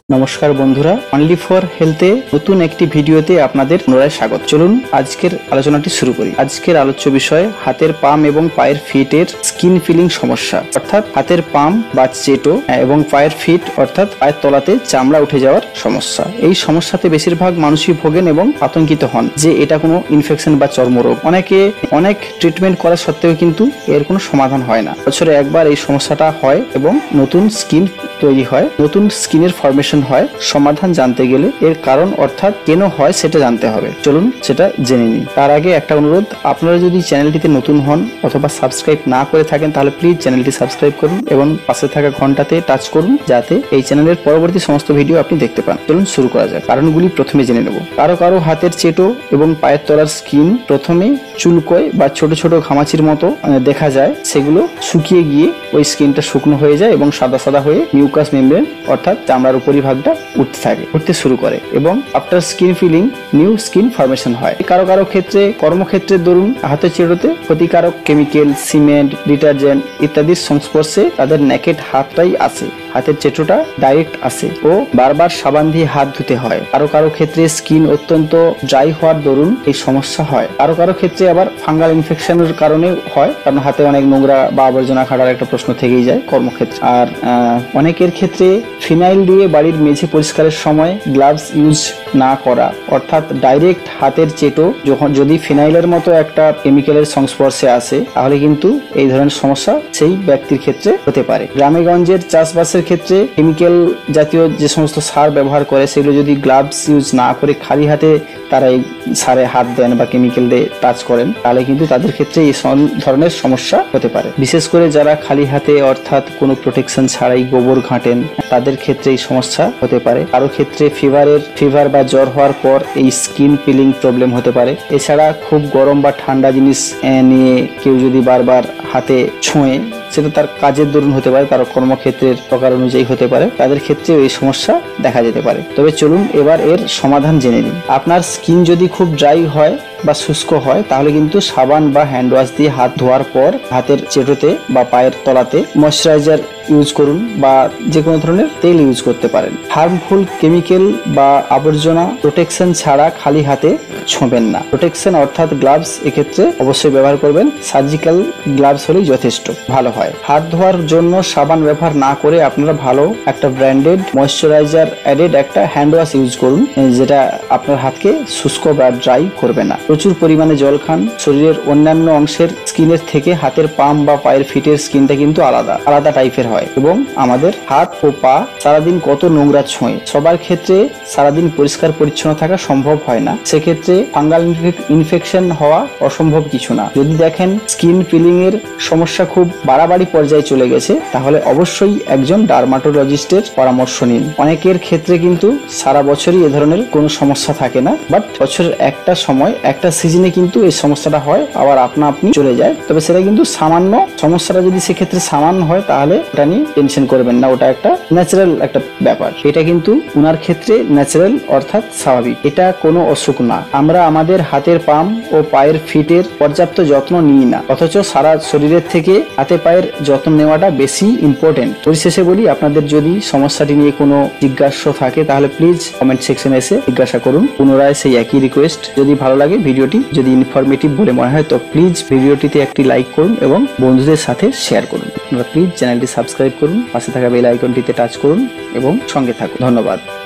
নমস্কার বন্ধুরা, only for হেলথে নতুন একটি ভিডিওতে আপনাদের পুনরায় স্বাগত। চলুন আজকের আলোচনাটি শুরু করি। আজকের আলোচ্য বিষয় হাতের পাম এবং পায়ের ফিটের স্কিন ফিলিং সমস্যা, অর্থাৎ হাতের পাম বা চেটো এবং পায়ের ফিট অর্থাৎ পায়ের তলাতে চামড়া উঠে যাওয়ার সমস্যা। এই সমস্যাতে বেশিরভাগ মানুষই ভোগেন এবং আতঙ্কিত হন যে এটা কোনো ইনফেকশন বা চর্মরোগ। অনেক ট্রিটমেন্ট করা সত্ত্বেও কিন্তু এর কোনো সমাধান হয় না। বছরে একবার এই সমস্যাটা হয় এবং নতুন স্কিন তৈরি হয়, নতুন স্কিনের ফরমেশন হয়। সমাধান জানতে গেলে এর কারণ অর্থাৎ কেন হয় সেটা জানতে হবে। চলুন সেটা জেনে নিই। তার আগে একটা অনুরোধ, আপনারা যদি চ্যানেলটিতে নতুন হন অথবা সাবস্ক্রাইব না করে থাকেন তাহলে প্লিজ চ্যানেলটি সাবস্ক্রাইব করুন এবং পাশে থাকা ঘন্টাতে টাচ করুন যাতে এই চ্যানেলের পরবর্তী সমস্ত ভিডিও আপনি দেখতে পান। চলুন শুরু করা যাক। কারণগুলি প্রথমে জেনে নেব। কারো হাতের চেটো এবং পায়ের তলার স্কিন প্রথমে চুলকোয় বা ছোট ছোট ঘামাচির মতো দেখা যায়, সেগুলো শুকিয়ে গিয়ে ওই স্কিনটা শুকনো হয়ে যায় এবং সাদা সাদা হয়ে মিউকাস মেমব্রেন অর্থাৎ চামড়ার উপরিভাগটা উঠতে শুরু করে এবং after skin peeling new skin formation হয়। কারো ক্ষেত্রে কর্মক্ষেত্রে দরুন হাতের চেটোতে ক্ষতিকারক কেমিক্যাল, সিমেন্ট, ডিটারজেন্ট ইত্যাদির সংস্পর্শে তাদের নেকেড হাতটাই আসে, হাতের চেটোটা ডাইরেক্ট আসে ও বারবার সাবান দিয়ে হাত ধুতে হয়। কারো ক্ষেত্রে স্কিন অত্যন্ত ড্রাই হওয়ার দরুন এই সমস্যা হয়। কারো ক্ষেত্রে আবার ফাঙ্গাল ইনফেকশনের কারণে হয়, কারণ হাতে অনেক নোংরা বা আবর্জনা খাটার একটা প্রশ্ন থেকেই যায় কর্মক্ষেত্রে। আর অনেকের ক্ষেত্রে ফিনাইল দিয়ে বাড়ির মেঝে পরিষ্কারের সময় গ্লাভস ইউজ না করা, অর্থাৎ ডাইরেক্ট হাতের চেটো যদি ফিনাইলের মতো একটা কেমিক্যালের সংস্পর্শে আসে তাহলে কিন্তু এই ধরনের সমস্যা সেই ব্যক্তির ক্ষেত্রে হতে পারে। গ্রামে গঞ্জের চাষবাসের ক্ষেত্রে কেমিক্যাল জাতীয় যে সমস্ত সার ব্যবহার করে সেগুলো যদি গ্লাভস ইউজ না করে খালি হাতে তারা এই সারে হাত দেন বা কেমিক্যাল দিয়ে টাচ করেন তাহলে কিন্তু তাদের ক্ষেত্রে এই ধরনের সমস্যা হতে পারে। বিশেষ করে যারা খালি হাতে অর্থাৎ কোনো প্রোটেকশন ছাড়াই গোবর ঘাঁটেন তাদের ক্ষেত্রে এই সমস্যা হতে পারে। কারো ক্ষেত্রে ফিভার বা জ্বর হওয়ার পর এই স্কিন পিলিং প্রবলেম হতে পারে। এছাড়া খুব গরম বা ঠান্ডা জিনিস নিয়ে কেউ যদি বারবার হাতে ছোঁয়ে, সেটা তার কাজের দরুন হতে পারে, তার কর্মক্ষেত্রের প্রকার অনুযায়ী হতে পারে, তাদের ক্ষেত্রে এই সমস্যা দেখা যেতে পারে। তবে চলুন এবার এর সমাধান জেনে নিই। আপনার স্কিন যদি খুব ড্রাই হয় বা শুষ্ক হয় তাহলে কিন্তু সাবান বা হ্যান্ড ওয়াশ দিয়ে হাত ধোয়ার পর হাতের চেটোতে বা পায়ের তলাতে ময়শ্চারাইজার ইউজ করুন বা যে কোনো ধরনের তেল ইউজ করতে পারেন। হার্মফুল কেমিক্যাল বা আবর্জনা প্রোটেকশন ছাড়া খালি হাতে ছোঁবেন না। প্রোটেকশন অর্থাৎ গ্লাভস এক্ষেত্রে অবশ্যই ব্যবহার করবেন। সার্জিক্যাল গ্লাভস হলেই যথেষ্ট ভালো হয়। হাত ধোয়ার জন্য সাবান ব্যবহার না করে আপনারা ভালো একটা ব্র্যান্ডেড ময়শ্চারাইজার অ্যাডেড একটা হ্যান্ড ওয়াশ ইউজ করুন, যেটা আপনার হাতকে শুষ্ক বা ড্রাই করবে না। প্রচুর পরিমাণে জল খান। শরীরের অন্যান্য অংশের স্কিনের থেকে হাতের পাম বা পায়ের ফিটের স্কিনটা কিন্তু আলাদা টাইপের হয় এবং আমাদের হাত ও পা সারাদিন কত নোংরা ছোঁয়। সবার ক্ষেত্রে সারাদিন পরিষ্কার পরিচ্ছন্ন থাকা সম্ভব হয় না, সেক্ষেত্রে ফাঙ্গাল ইনফেকশন হওয়া অসম্ভব কিছু না। যদি দেখেন স্কিন পিলিং এর সমস্যা খুব বাড়াবাড়ি পর্যায়ে চলে গেছে তাহলে অবশ্যই একজন ডার্মাটোলজিস্টের পরামর্শ নিন। অনেকের ক্ষেত্রে কিন্তু সারা বছরই এ ধরনের কোনো সমস্যা থাকে না, বাট বছরের একটা সময় একটা সিজনে কিন্তু এই সমস্যাটা হয়, আবার আপনি চলে যায়। তবে সেটা কিন্তু সামান্য সমস্যাটা যদি সেক্ষেত্রে সামান্য হয় তাহলে ওটা নিয়ে টেনশন করবেন না, ওটা একটা ন্যাচারাল একটা ব্যাপার। এটা কিন্তু উনার ক্ষেত্রে ন্যাচারাল অর্থাৎ স্বাভাবিক, এটা কোনো অসুখ না। আমরা আমাদের হাতের পাম ও পায়ের ফিটের পর্যাপ্ত যত্ন নিই না, অথচ সারা শরীরের থেকে হাতে পায়ের যত্ন নেওয়াটা বেশি ইম্পর্টেন্ট। পরিশেষে বলি, আপনাদের যদি সমস্যাটি নিয়ে কোনো জিজ্ঞাসা থাকে তাহলে প্লিজ কমেন্ট সেকশনে এসে জিজ্ঞাসা করুন। পুনরায় সেই একই রিকোয়েস্ট, যদি ভালো লাগে ভিডিওটি, যদি ইনফরমেটিভ বলে মনে হয় তো প্লিজ ভিডিওটিতে একটি লাইক করুন এবং বন্ধুদের সাথে শেয়ার করুন। আপনারা প্লিজ চ্যানেলটি সাবস্ক্রাইব করুন, পাশে থাকা বেল আইকনটিতে টাচ করুন এবং সঙ্গে থাকুন। ধন্যবাদ।